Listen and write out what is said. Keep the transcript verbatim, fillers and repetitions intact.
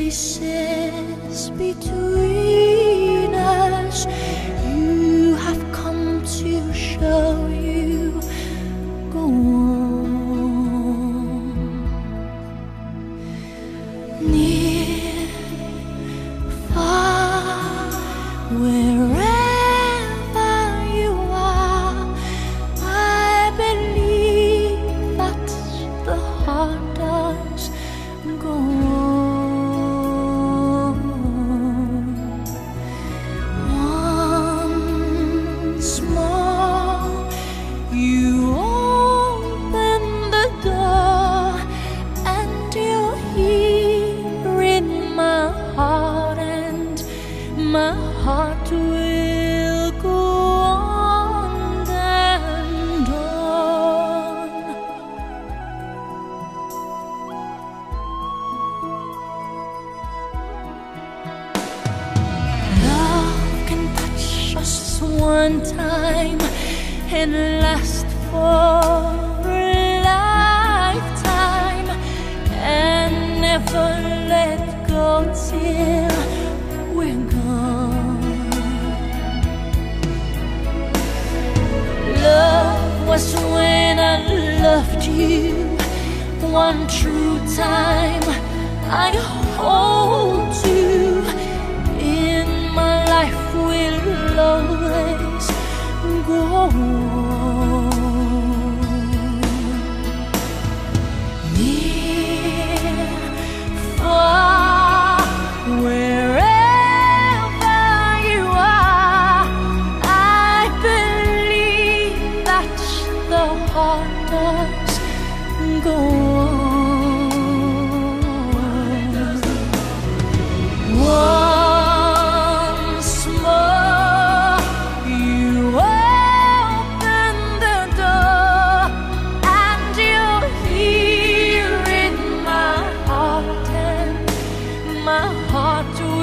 spaces between us. You have come to show you go on. Near, far, wherever you are, I believe that the heart does go on. Once more, you open the door, and you're here in my heart, and my heart will go on and on. Love can touch us one time and last for a lifetime, and never let go till we're gone. Love was when I loved you one true time. I hold you in my life, will always go on. Near, far, wherever you are, I believe that the heart does go on. Once more, you open the door, and you're here in my heart, and my heart